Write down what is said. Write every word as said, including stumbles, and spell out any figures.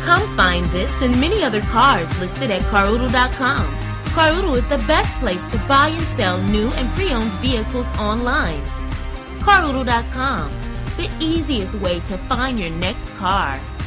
Come find this and many other cars listed at car oodle dot com. car oodle is the best place to buy and sell new and pre-owned vehicles online. car oodle dot com, the easiest way to find your next car.